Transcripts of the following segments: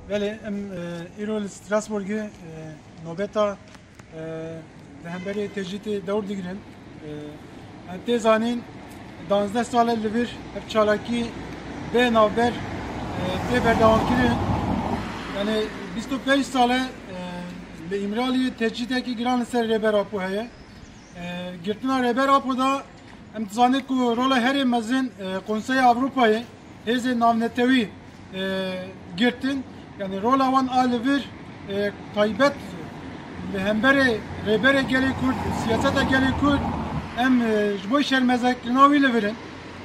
Veli em îro li Strasbourgê nobeta rehberê tecrütê dewr digirin. Em tê zanîn 12 sal li vir ev çalakî bê navber tê berdewamkirin. Yani 25 sale li İmraliyê tecrütekî giran li ser rêber Apo heye. Girtina rêber Apo da em dizanîn ku rola herê mezin Konseya Avrupayê hêzên navnetewî girtin. Yani rola wan a li vir taybet li hemberê rêberê gelê Kurd, siyaseta gelê Kurd em ji bo şermezekirina wî li virin.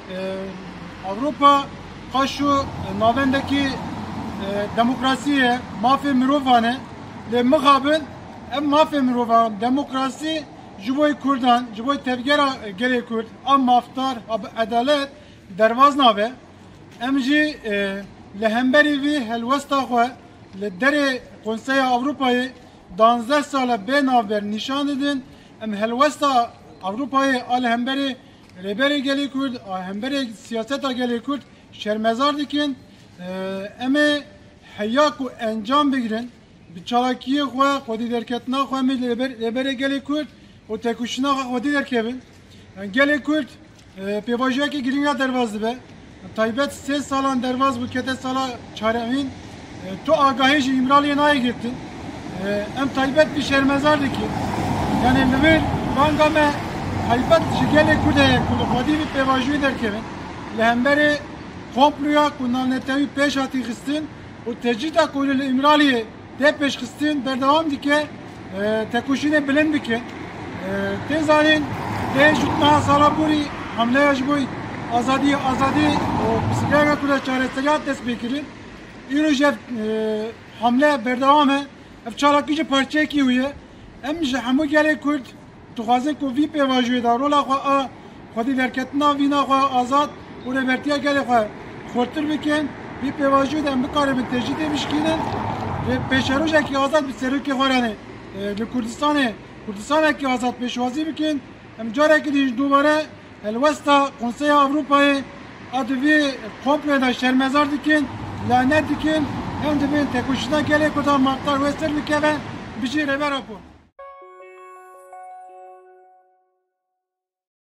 Avrupa qaşû navendekî demokrasiye mafê mirovan e lê mixabin em mafê mirovan demokrasî ji bo Kurdan, ji bo tevgera gelê Kurd a mafdar, a edalet dervaz nabe. Em jî li hemberî vî helwesta xwe li derê Konseya Avrupayê 12 sala bê navber nîşan didin. Em helwesta Avrupayê a li hemberê rêberê gelê Kurd, a hemberê siyaseta gelê Kurd şermezar dikin. Em ê heya ku encam bigirin bi çalakiyê xwe, xwedî derketina xwe em ê rêberê gelê Kurd û têkoşîna xwe xwedî derkevin. Gelê Kurd pêvajiyekî giringa dervaz dibe. Taybet 3 salan dervaz bû kete sala çaremîn. Tu agahî jî İmraliyê nayê girtin. Em taybet bir şermezar dikin. Yani li vir banga me taybet ji gelê Kurd heye ku li xwedî vî pêvajiyê derkevin. Li hemberê komploya ku navnetewî pêş hatî xistin û tecrüta ku li İmraliyê tê pêş xistin berdewam dike tekoşînê bilind bikin. Tê zanîn dê ji meha sala borî hamleya ji bo azadî û pirsgirêka Kurd a çareseriya dest pê kirin. Îro ji hamle berdewam e. Ev çalakî ji parçeyekî wî ye. Em ji hemû gelê Kurd dixwazin ku vî pêvajiyê da rola xwe a xwedî derketina vîna xwe azad û rêbertiya gelê xwe xurtir bikin. Vî pêvajiyê de em bikaribin tecrütê bişkînin ve pêşerojekî azad bi serokê xwe li Kurdistanê Kurdistanekî azad pêşwazî bikin. Em carekî dî ji dubare helwesta Konseya Avrupayê a divê komploya da şermezar dikin, lanet dikin. Em dibin tekoşîna gelê Kurd a mafdar wê ser bikeve bijî rêber Apo.